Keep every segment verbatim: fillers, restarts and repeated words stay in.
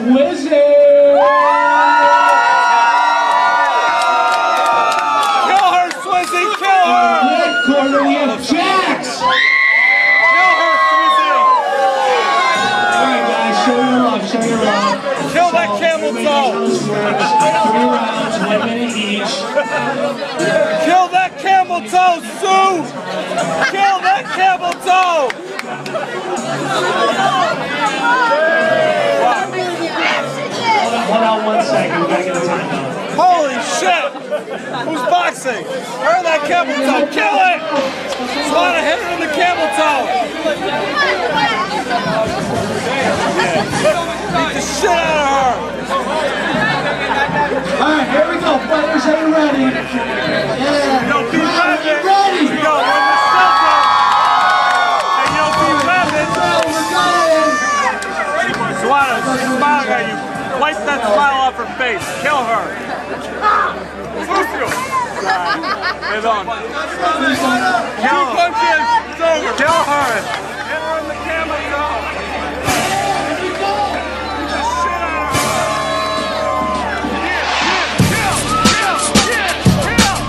Swizzy! Kill her, Swizzy! Kill her! In the red corner, we have Jax! Kill her, Swizzy! Alright, guys, show your love, show your love. Kill that camel toe! Three rounds, one minute each. Kill that camel toe, Sue! Kill that camel toe! Hold on one second, we gotta get a timeout. Holy shit! Who's boxing? Her that camel toe! Kill it! Suada, hit her in the camel toe! Beat the shit out of her! Alright, here we go, fighters, are you ready? Yeah, Yo, be rapid! ready! Yo, we're in the center! Hey, yo, be rapid! We're going! Suada, she's smiling at you. Wipe that smile off her face. Kill her. Sucio. Head on. Kill her. Two punches. It's over. Kill her. Hit her in the camel toe. Here we go. Beat the shit out of her. Yeah, yeah, kill, kill, yeah, kill.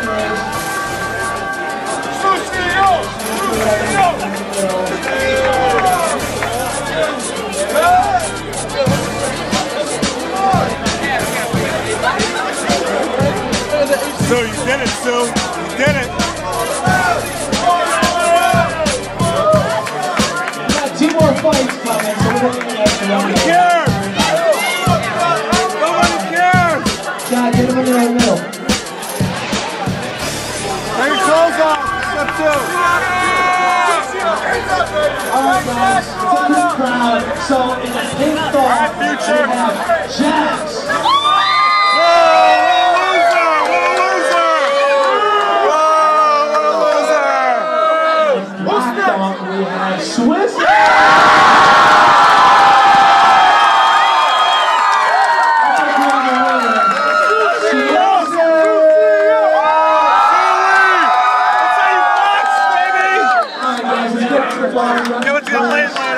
Sue, you did it, Sue. You did it. We got two more fights coming, so we're going to get to Nobody cares. Nobody cares. God, get him in the right middle. Take your clothes off. Step two. Alright guys, it's a good crowd. So in the pink thought, Alright, Future. we have Jax. We have Swizzy! Give it to the late